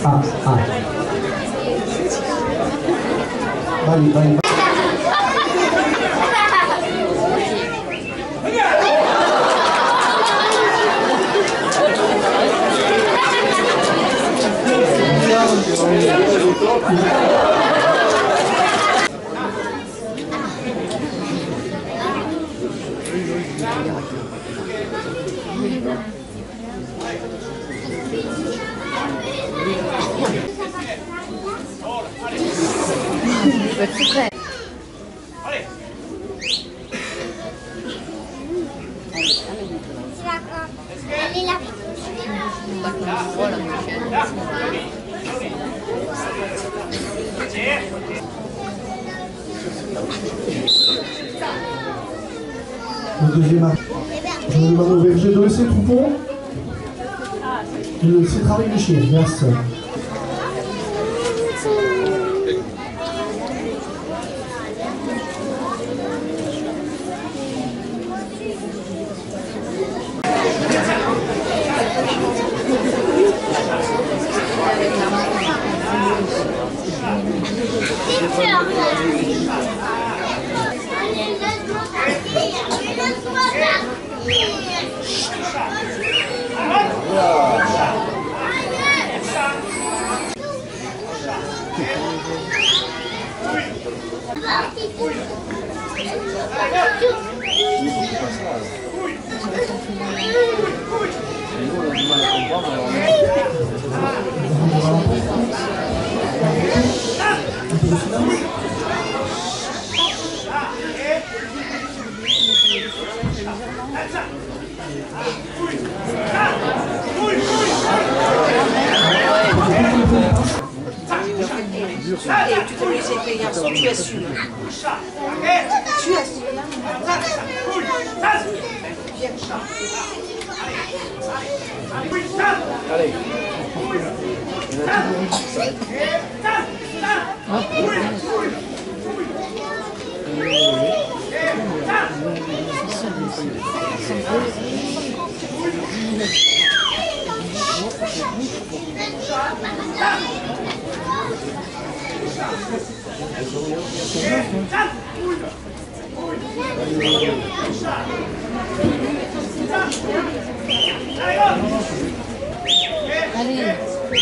Ah, ah. Vai, vai. C'est prêt. Allez. Elle est là. Voilà. Le deuxième acte. Je vais demander au berger de laisser le troupeau. De laisser travailler les chiens. Merci. Et tu te laisses tes garçons, tu assumes. Tu assumes. Allez. Allez.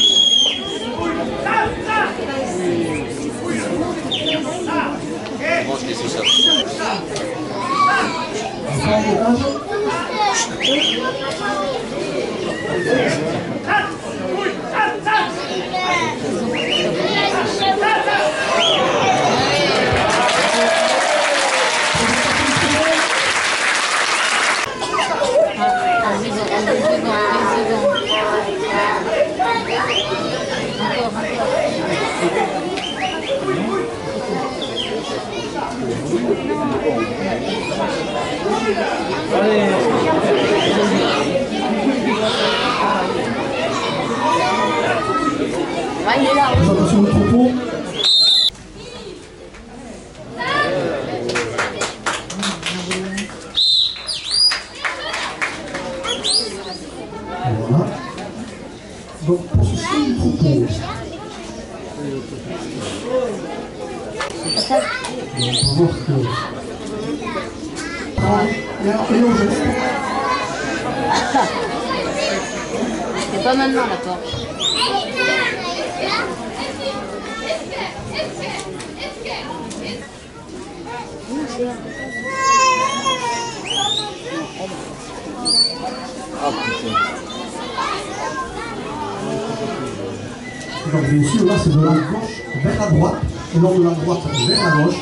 Attention le troupeau. Voilà. Donc pour ce seul troupeau, on va voir que et on geste. C'est pas maintenant la porte. Donc bien sûr là c'est de la gauche vers la droite et non de la droite vers la gauche.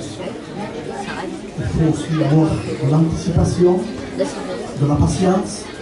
Il faut aussi avoir de l'anticipation, de la patience.